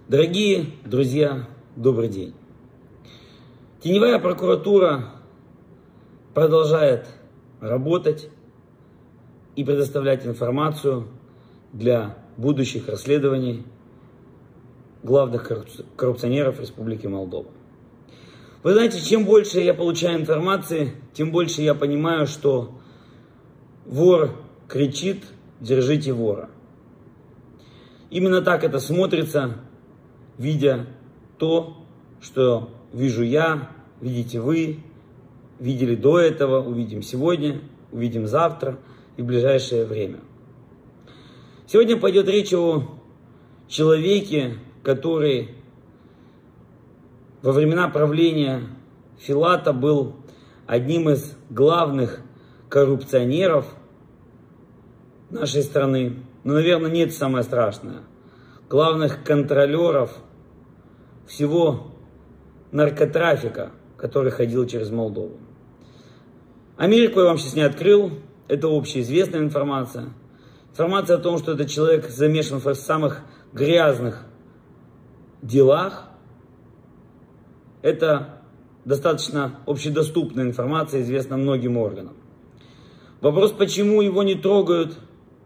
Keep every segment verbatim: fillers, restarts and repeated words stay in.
Дорогие друзья, добрый день. Теневая прокуратура продолжает работать и предоставлять информацию для будущих расследований главных коррупционеров Республики Молдова. Вы знаете, чем больше я получаю информации, тем больше я понимаю, что вор кричит: «Держите вора». Именно так это смотрится, видя то, что вижу я, видите вы, видели до этого, увидим сегодня, увидим завтра и в ближайшее время. Сегодня пойдет речь о человеке, который во времена правления Филата был одним из главных коррупционеров нашей страны. Но, наверное, не это самое страшное. Главных контролеров всего наркотрафика, который ходил через Молдову. Америку я вам сейчас не открыл. Это общеизвестная информация. Информация о том, что этот человек замешан в самых грязных делах. Это достаточно общедоступная информация, известна многим органам. Вопрос, почему его не трогают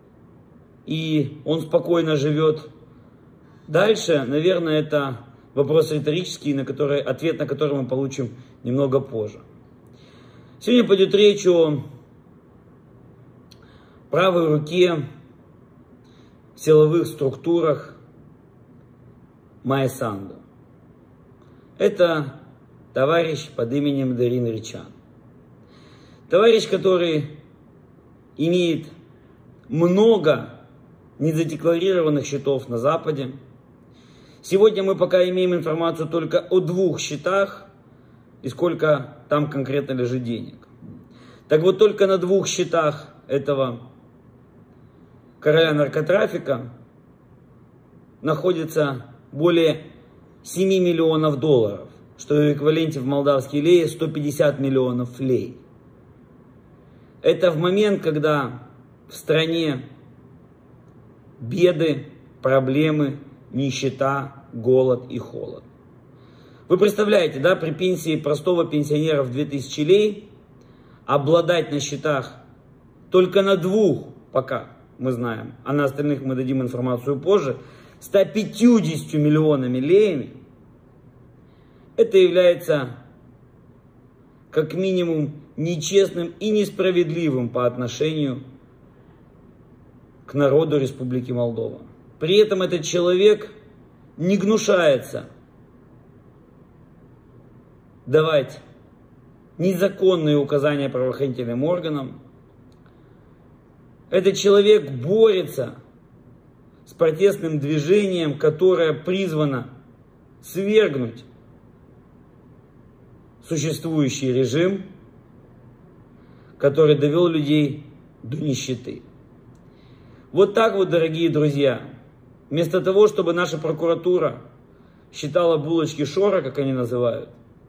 и он спокойно живет дальше, наверное, это вопрос риторический, на который, ответ на который мы получим немного позже. Сегодня пойдет речь о правой руке в силовых структурах Майи Санду. Это товарищ под именем Дарин Ричан. Товарищ, который имеет много незадекларированных счетов на Западе. Сегодня мы пока имеем информацию только о двух счетах и сколько там конкретно лежит денег. Так вот, только на двух счетах этого короля наркотрафика находится более семи миллионов долларов, что в эквиваленте в молдавские леи сто пятьдесят миллионов лей. Это в момент, когда в стране беды, проблемы, нищета, голод и холод. Вы представляете, да, при пенсии простого пенсионера в две тысячи лей обладать на счетах только на двух, пока мы знаем, а на остальных мы дадим информацию позже, ста пятьюдесятью миллионами леями, это является как минимум нечестным и несправедливым по отношению к народу Республики Молдова. При этом этот человек не гнушается давать незаконные указания правоохранительным органам. Этот человек борется с протестным движением, которое призвано свергнуть существующий режим, который довел людей до нищеты. Вот так вот, дорогие друзья, вместо того, чтобы наша прокуратура считала булочки Шора, как они называют,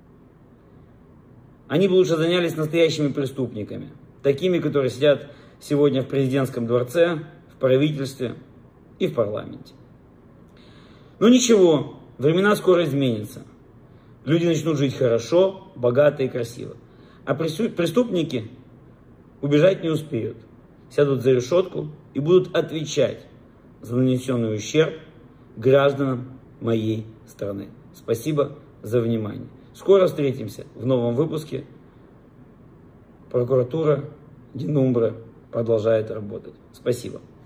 они бы лучше занялись настоящими преступниками, такими, которые сидят сегодня в президентском дворце, в правительстве и в парламенте. Но ничего, времена скоро изменятся. Люди начнут жить хорошо, богато и красиво. А преступники убежать не успеют. Сядут за решетку и будут отвечать за нанесенный ущерб гражданам моей страны. Спасибо за внимание. Скоро встретимся в новом выпуске. Прокуратура Динумбра продолжает работать. Спасибо.